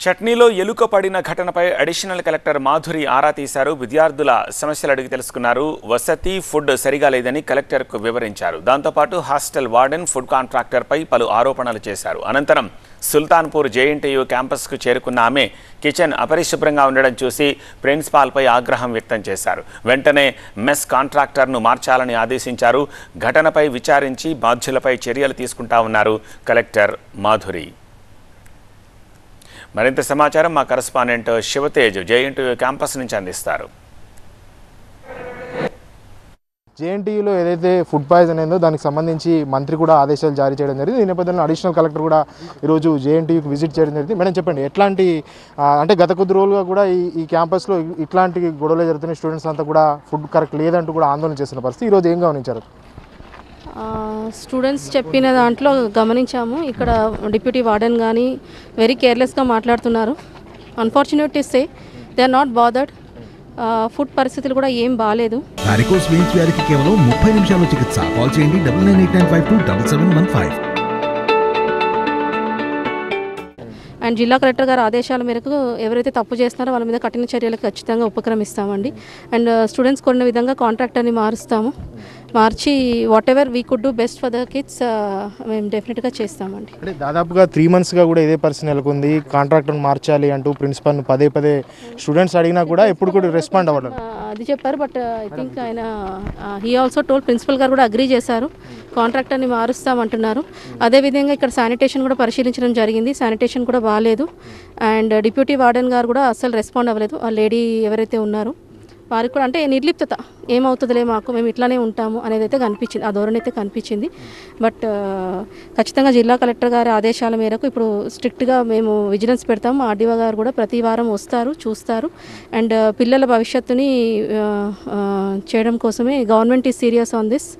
చట్నీలో ఎలుక పడిన ఘటనపై అడిషనల్ కలెక్టర్ మాధురి ఆరా తీశారు. విద్యార్థుల సమస్యలు అడిగి తెలుసుకున్నారు. వసతి, ఫుడ్ సరిగా లేదని కలెక్టర్కు వివరించారు. దాంతోపాటు హాస్టల్ వార్డెన్, ఫుడ్ కాంట్రాక్టర్పై పలు ఆరోపణలు చేశారు. అనంతరం సుల్తాన్పూర్ జేఎన్టీయూ క్యాంపస్కు చేరుకున్న ఆమె కిచెన్ అపరిశుభ్రంగా ఉండడం చూసి ప్రిన్సిపాల్పై ఆగ్రహం వ్యక్తం చేశారు. వెంటనే మెస్ కాంట్రాక్టర్ను మార్చాలని ఆదేశించారు. ఘటనపై విచారించి బాధ్యులపై చర్యలు తీసుకుంటామన్నారు కలెక్టర్ మాధురి. మరింత సమాచారం మా కరెస్పాండెంట్ శివతేజ్ జేఎన్టీయూ క్యాంపస్ నుంచి అందిస్తారు. జేఎన్టీయూలో ఏదైతే ఫుడ్ పాయిజన్ అయిందో దానికి సంబంధించి మంత్రి కూడా ఆదేశాలు జారీ చేయడం జరిగింది. ఈ నేపథ్యంలో అడిషనల్ కలెక్టర్ కూడా ఈరోజు జేఎన్టీయూకి విజిట్ చేయడం జరిగింది. మేడం చెప్పండి, ఎట్లాంటి అంటే గత కొద్ది రోజులుగా కూడా ఈ క్యాంపస్లో ఇట్లాంటి గొడవలు జరుగుతున్న స్టూడెంట్స్ అంతా కూడా ఫుడ్ కరెక్ట్ లేదంటూ కూడా ఆందోళన చేస్తున్న పరిస్థితి. ఈరోజు ఏం గమనించారు? స్టూడెంట్స్ చెప్పిన దాంట్లో గమనించాము. ఇక్కడ డిప్యూటీ వార్డెన్ కానీ వెరీ కేర్లెస్గా మాట్లాడుతున్నారు. Unfortunate to say they are not bothered. Food పరిస్థితులు కూడా ఏం బాగాలేదు. వారికోస్ వెయిన్స్ వ్యాధికి కేవలం 30 నిమిషాల్లో చికిత్స. కాల్ చేయండి 9989527715. అండ్ జిల్లా కలెక్టర్ గారి ఆదేశాల మేరకు ఎవరైతే తప్పు చేస్తున్నారో వాళ్ళ మీద కఠిన చర్యలకు ఖచ్చితంగా ఉపక్రమిస్తామండి. అండ్ స్టూడెంట్స్ కొన్న విధంగా కాంట్రాక్టర్ని మార్చి whatever we could do best for the kids మేము డెఫినెట్గా చేస్తామండి. అంటే దాదాపుగా 3 monthsగా కూడా ఇదే పరిస్థితి నెలకొంది. కాంట్రాక్టర్ని మార్చాలి అంటూ ప్రిన్సిపల్ని పదే స్టూడెంట్స్ అడిగినా కూడా ఎప్పుడు కూడా రెస్పాండ్ అవ్వడం అది చెప్పారు. బట్ ఐ థింక్ ఆయన హీ ఆల్సో టోల్, ప్రిన్సిపల్ గారు కూడా అగ్రీ చేశారు, కాంట్రాక్టర్ని మారుస్తామంటున్నారు. అదేవిధంగా ఇక్కడ శానిటేషన్ కూడా పరిశీలించడం జరిగింది. శానిటేషన్ కూడా బాగాలేదు. అండ్ డిప్యూటీ వార్డెన్ గారు కూడా అస్సలు రెస్పాండ్ అవ్వలేదు. ఆ లేడీ ఎవరైతే ఉన్నారో వారికి కూడా అంటే నిర్లిప్తత, ఏమవుతుందిలే మాకు, మేము ఇట్లానే ఉంటాము అనేది అయితే కనిపించింది, ఆ ధోరణి అయితే కనిపించింది. బట్ ఖచ్చితంగా జిల్లా కలెక్టర్ గారి ఆదేశాల మేరకు ఇప్పుడు స్ట్రిక్ట్గా మేము విజిలెన్స్ పెడతాము. ఆర్డీఓ గారు కూడా ప్రతి వారం వస్తారు, చూస్తారు. అండ్ పిల్లల భవిష్యత్తుని చేయడం కోసమే government is serious on this.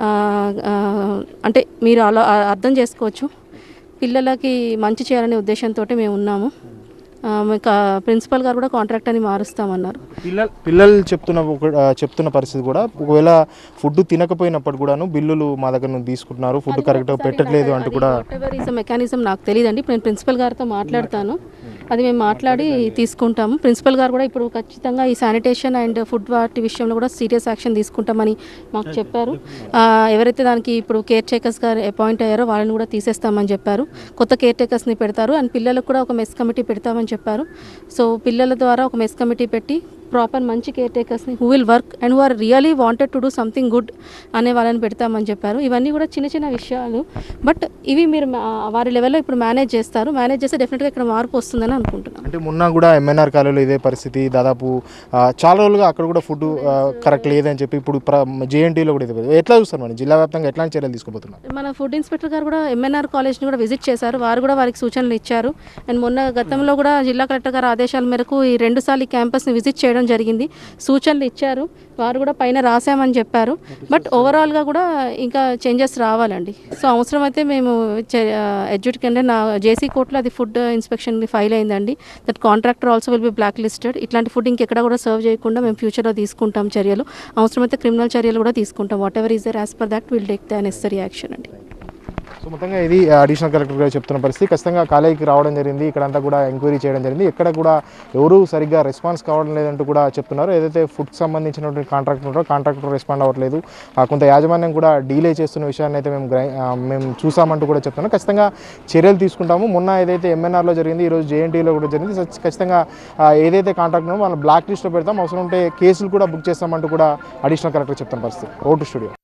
అంటే మీరు అలా అర్థం చేసుకోవచ్చు, పిల్లలకి మంచి చేయాలనే ఉద్దేశంతో మేము ఉన్నాము. ప్రిన్సిపల్ గారు కూడా కాంట్రాక్టర్ని మారుస్తామన్నారు. పిల్లలు చెప్తున్న పరిస్థితి కూడా, ఒకవేళ ఫుడ్ తినకపోయినప్పుడు కూడాను బిల్లులు మా దగ్గర నుంచి తీసుకుంటున్నారు, ఫుడ్ కరెక్ట్గా పెట్టట్లేదు అంటూ కూడా. మెకానిజం నాకు తెలియదండి. నేను ప్రిన్సిపల్ గారితో మాట్లాడతాను, అది మేము మాట్లాడి తీసుకుంటాము. ప్రిన్సిపల్ గారు కూడా ఇప్పుడు ఖచ్చితంగా ఈ శానిటేషన్ అండ్ ఫుడ్ వాటి విషయంలో కూడా సీరియస్ యాక్షన్ తీసుకుంటామని మాకు చెప్పారు. ఎవరైతే దానికి ఇప్పుడు కేర్ టేకర్స్ గారు అపాయింట్ అయ్యారో వాళ్ళని కూడా తీసేస్తామని చెప్పారు. కొత్త కేర్ టేకర్స్ని పెడతారు. అండ్ పిల్లలకు కూడా ఒక మెస్ కమిటీ పెడతామని చెప్పారు. సో పిల్లల ద్వారా ఒక మెస్ కమిటీ పెట్టి ప్రాపర్ మంచి కేర్ టేకర్స్ని who will work and who are really wanted to do something good అనే వాళ్ళని పెడతామని చెప్పారు. ఇవన్నీ కూడా చిన్న విషయాలు. బట్ ఇవి మీరు వారి లెవెల్లో ఇప్పుడు మేనేజ్ చేస్తే డెఫినెట్గా ఇక్కడ మార్పు వస్తుందని అనుకుంటున్నాను. అంటే మొన్న కూడా ఎంఎన్ఆర్ కాలేజీలో ఇదే పరిస్థితి. దాదాపు చాలా రోజులుగా అక్కడ కూడా ఫుడ్ కరెక్ట్ లేదని చెప్పి ఇప్పుడు జేఎన్టీయూలో కూడా ఇదే. ఎట్లా చూస్తారు మనం జిల్లా వ్యాప్తంగా ఎట్లాంటి చర్యలు తీసుకోబోతున్నారు? మన ఫుడ్ ఇన్స్పెక్టర్ గారు కూడా ఎంఎన్ఆర్ కాలేజ్ని కూడా విజిట్ చేశారు. వారు కూడా వారికి సూచనలు ఇచ్చారు. అండ్ గతంలో కూడా జిల్లా కలెక్టర్ గారి ఆదేశాల మేరకు ఈ 2 సార్లు ఈ క్యాంపస్ని విజిట్ చేయడం జరిగింది. సూచనలు ఇచ్చారు, వారు కూడా పైన రాసామని చెప్పారు. బట్ ఓవరాల్గా కూడా ఇంకా చేంజెస్ రావాలండి. సో అవసరమైతే మేము ఎడ్యుకేట్ నా జేసీ కోర్టులో అది ఫుడ్ ఇన్స్పెక్షన్ ఫైల్ అయిందండి. That contractor also will be blacklisted. ఇట్లాంటి ఫుడ్ ఇంకెక్కడ కూడా సర్వ్ చేయకుండా మేము ఫ్యూచర్లో తీసుకుంటాం చర్యలు. అవసరమైతే క్రిమినల్ చర్యలు కూడా తీసుకుంటాం. Whatever is there as per that will take the necessary action అండి. సో మొత్తంగా ఇది అడిషనల్ కలెక్టర్ గారు చెప్తున్న పరిస్థితి. ఖచ్చితంగా కాలేజీకి రావడం జరిగింది, ఇక్కడంతా కూడా ఎంక్వైరీ చేయడం జరిగింది. ఎక్కడ కూడా ఎవరు సరిగ్గా రెస్పాన్స్ కావడం లేదంటూ కూడా చెప్తున్నారు. ఏదైతే ఫుడ్కి సంబంధించినటువంటి కాంట్రాక్టర్ ఉంటారో కాంట్రాక్టర్ రెస్పాండ్ అవ్వట్లేదు, కొంత యాజమాన్యం కూడా డీలే చేస్తున్న విషయాన్ని అయితే మేము చూసామంటూ కూడా చెప్తున్నాం. ఖచ్చితంగా చర్యలు తీసుకుంటాము. మొన్న ఏదైతే ఎంఎన్ఆర్లో జరిగింది, ఈరోజు జేఎన్టీయూలో కూడా జరిగింది. ఖచ్చితంగా ఏదైతే కాంట్రాక్ట్ వాళ్ళ బ్లాక్ లిస్ట్లో పెడతాం, అవసరం ఉంటే కేసులు కూడా బుక్ చేస్తామంటూ కూడా అడిషనల్ కలెక్టర్ చెప్తున్న పరిస్థితి. Vote studio.